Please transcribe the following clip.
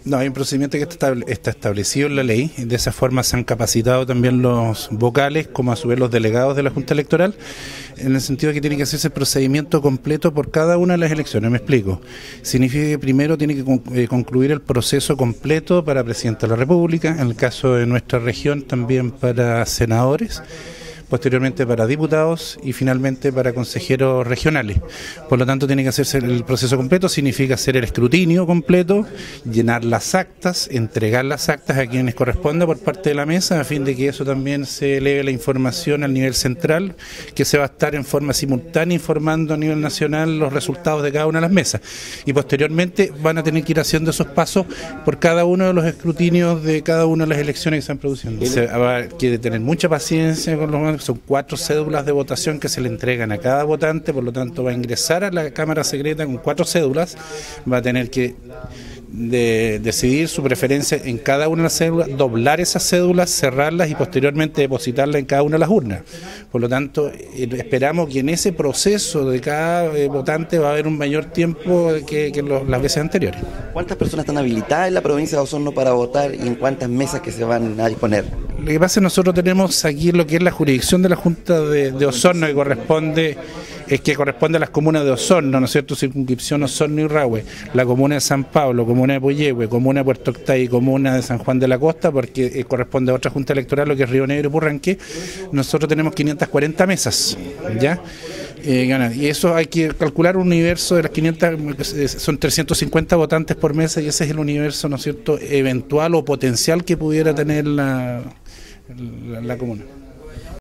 No, hay un procedimiento que está establecido en la ley. De esa forma se han capacitado también los vocales, como a su vez los delegados de la Junta Electoral, en el sentido de que tiene que hacerse el procedimiento completo por cada una de las elecciones. Me explico. Significa que primero tiene que concluir el proceso completo para Presidente de la República, en el caso de nuestra región también para senadores, posteriormente para diputados y finalmente para consejeros regionales. Por lo tanto, tiene que hacerse el proceso completo, significa hacer el escrutinio completo, llenar las actas, entregar las actas a quienes corresponda por parte de la mesa, a fin de que eso también se eleve la información al nivel central, que se va a estar en forma simultánea informando a nivel nacional los resultados de cada una de las mesas. Y posteriormente van a tener que ir haciendo esos pasos por cada uno de los escrutinios de cada una de las elecciones que se están produciendo. Se va a tener mucha paciencia con los. Son 4 cédulas de votación que se le entregan a cada votante, por lo tanto va a ingresar a la Cámara Secreta con 4 cédulas, va a tener que decidir su preferencia en cada una de las cédulas, doblar esas cédulas, cerrarlas y posteriormente depositarlas en cada una de las urnas. Por lo tanto, esperamos que en ese proceso de cada votante va a haber un mayor tiempo que las veces anteriores. ¿Cuántas personas están habilitadas en la provincia de Osorno para votar y en cuántas mesas que se van a disponer? Lo que pasa es que nosotros tenemos aquí lo que es la jurisdicción de la Junta de Osorno, que corresponde a las comunas de Osorno, ¿no es cierto? Circunscripción Osorno y Rahue, la comuna de San Pablo, comuna de Puyehue, comuna de Puerto Octay y comuna de San Juan de la Costa, porque corresponde a otra junta electoral, lo que es Río Negro y Purranque. Nosotros tenemos 540 mesas, ¿ya? Y eso hay que calcular un universo de las 500, son 350 votantes por mesa, y ese es el universo, ¿no es cierto?, eventual o potencial que pudiera tener la comuna.